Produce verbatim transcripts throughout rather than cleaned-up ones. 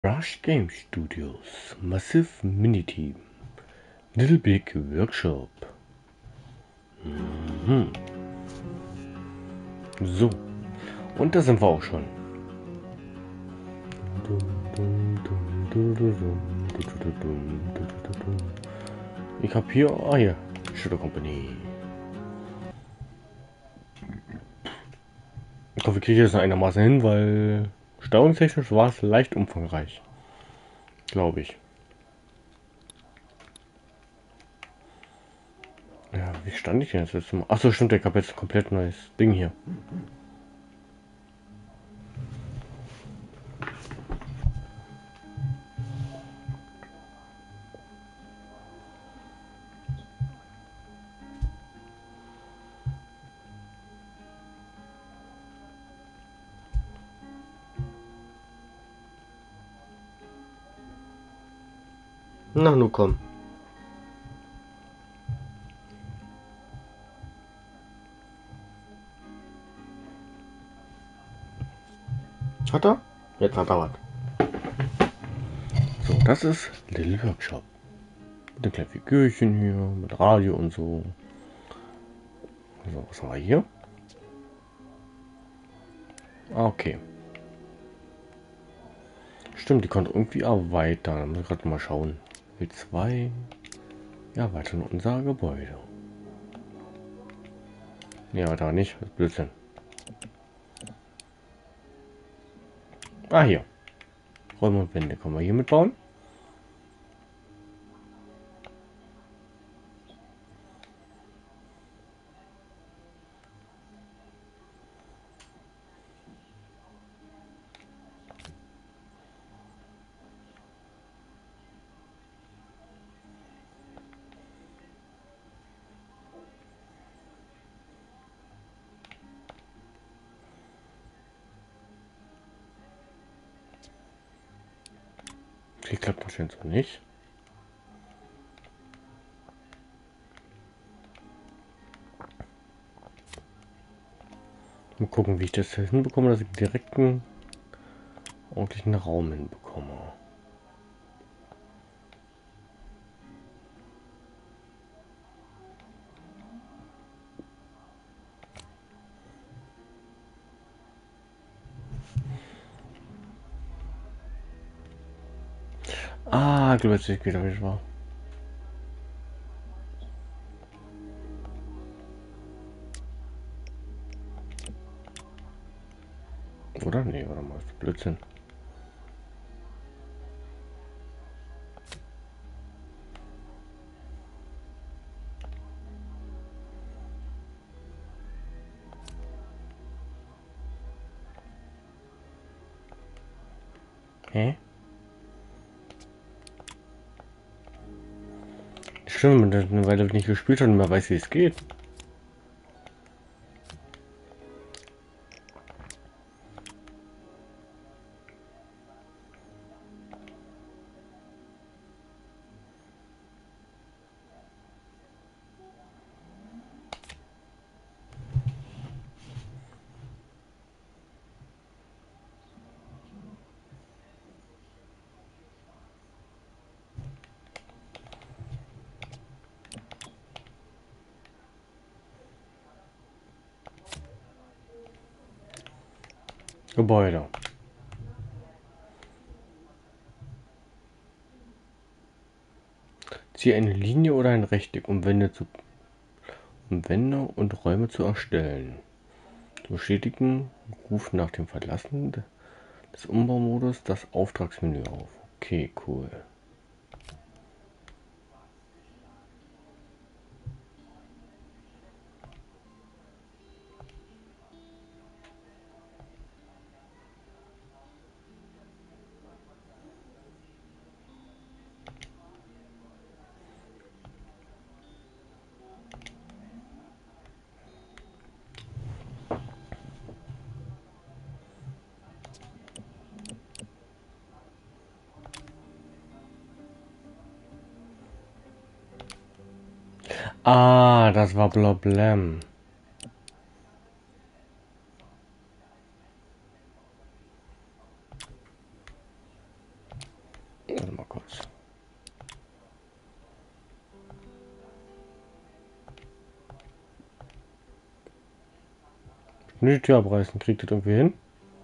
Rush Game Studios, Massive Miniteam, Little Big Workshop. Mhm. So, und da sind wir auch schon. Ich habe hier, ah hier, Shadow Company. Ich hoffe, ich kriege das einigermaßen hin, weil steuerungstechnisch war es leicht umfangreich. Glaube ich. Ja, wie stand ich denn jetzt letztes Mal? Achso, stimmt, ich habe jetzt ein komplett neues Ding hier. Na, nun komm. Hat er? Jetzt hat er was. So, das ist Little Workshop. Mit den kleinen Figürchen hier, mit Radio und so. So, was haben wir hier? Ah, okay. Stimmt, die konnte irgendwie erweitern. Da muss ich gerade mal schauen. W zwei. Ja, erweitern unser Gebäude. Ja, da nicht. Das ist Blödsinn. Ah, hier. Räume und Wände können wir hier mitbauen. Hier klappt das jetzt so nicht. Mal gucken, wie ich das hinbekomme, dass ich direkt einen ordentlichen Raum hinbekomme. Ah, glaube jetzt ich wieder, wie es war. Oder? Nee, warte mal, das ist Blödsinn. Hä? Stimmt, weil er nicht gespielt hat und man weiß, wie es geht. Gebäude. Ziehe eine Linie oder ein Rechteck, um Wände, zu, um Wände und Räume zu erstellen. Zu bestätigen, ruft nach dem Verlassen des Umbaumodus das Auftragsmenü auf. Okay, cool. Ah, das war Problem. Nur die Tür abreißen. Kriegt das irgendwie hin?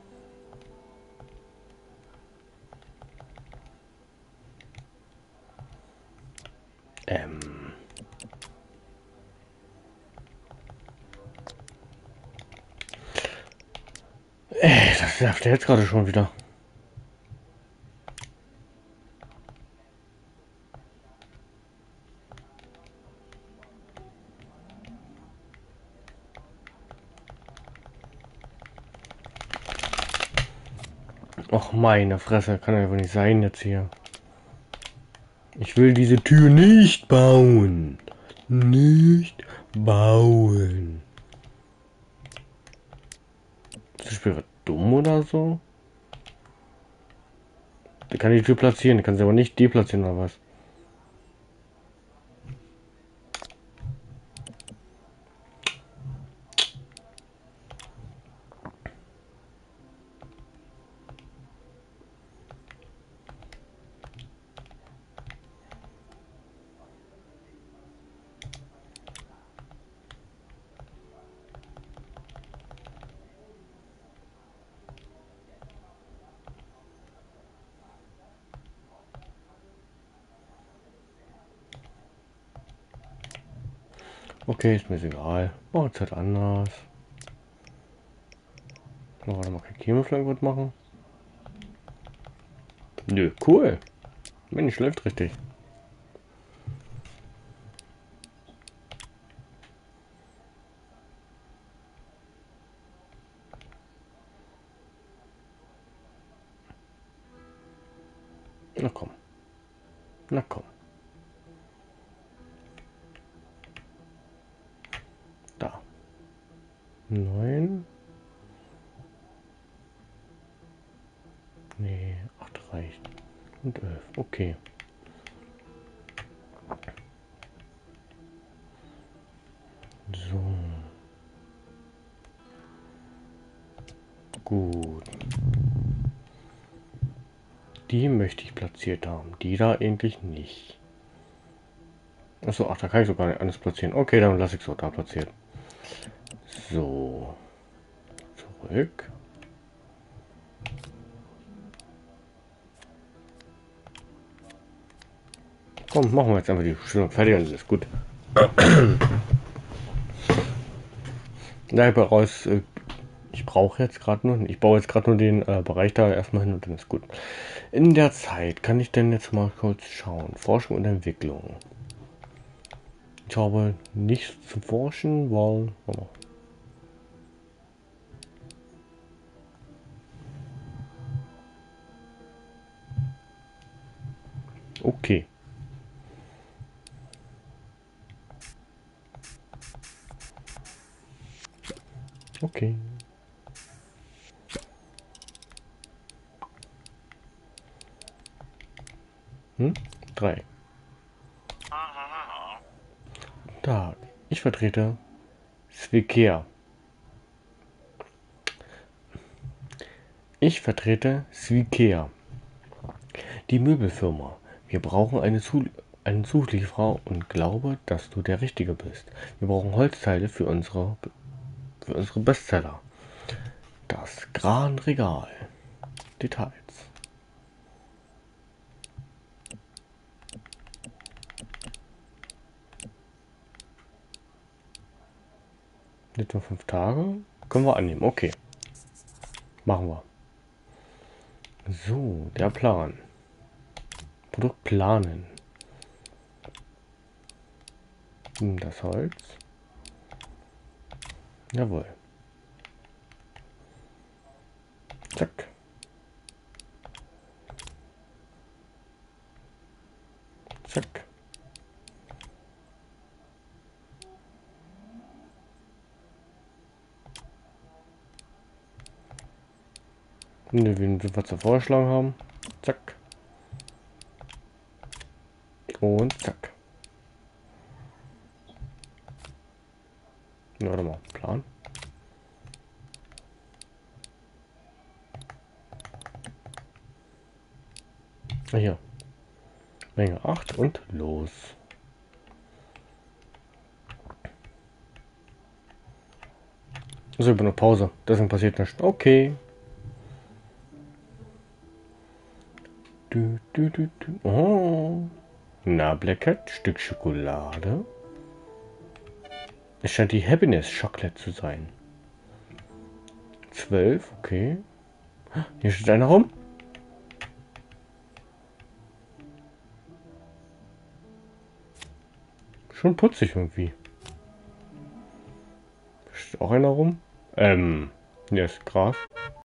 Ähm. Ey, das nervt der jetzt gerade schon wieder. Och, meine Fresse, kann ja wohl nicht sein jetzt hier. Ich will diese Tür nicht bauen. Nicht bauen. Ist das Spiel dumm oder so? Der kann die Tür platzieren, der kann sie aber nicht deplatzieren oder was? Okay, ist mir egal. Oh, jetzt halt anders. Oh, warte mal, kann ich hier mal irgendwas machen? Nö, cool. Mensch, läuft richtig. Na komm. Na komm. Da. Neun. Nee, acht reicht. Und elf. Okay. So. Gut. Die möchte ich platziert haben. Die da eigentlich nicht. Achso, ach, da kann ich sogar nicht alles platzieren. Okay, dann lasse ich es so da platziert. So. Zurück. Komm, machen wir jetzt einfach die Stellung fertig und ist gut. Da raus. Äh, ich brauche jetzt gerade nur. Ich baue jetzt gerade nur den äh, Bereich da erstmal hin und dann ist gut. In der Zeit kann ich denn jetzt mal kurz schauen. Forschung und Entwicklung. Ich habe nichts zu forschen, weil. Oh. Okay. Okay. Hm? Drei. Da. Ich vertrete Svikea. Ich vertrete Svikea. Die Möbelfirma. Wir brauchen eine Zu einen Zulieferer und glaube, dass du der Richtige bist. Wir brauchen Holzteile für unsere für unsere Bestseller. Das Gran Regal. Details. Nicht nur fünf Tage. Können wir annehmen. Okay. Machen wir. So, der Plan. Produkt planen. Das Holz. Jawohl. Zack. Zack. Ne, wen wir zu vorschlagen haben. Zack. Und zack. Na, warte mal. Plan. Ah, hier. Menge acht und los. Also über eine Pause. Deswegen passiert nichts. Okay. Du, du, du, du. Oh. Na, Blackhead, Stück Schokolade. Es scheint die Happiness Chocolate zu sein. Zwölf, okay. Hier steht einer rum. Schon putzig irgendwie. Steht auch einer rum. Ähm, hier ist Gras.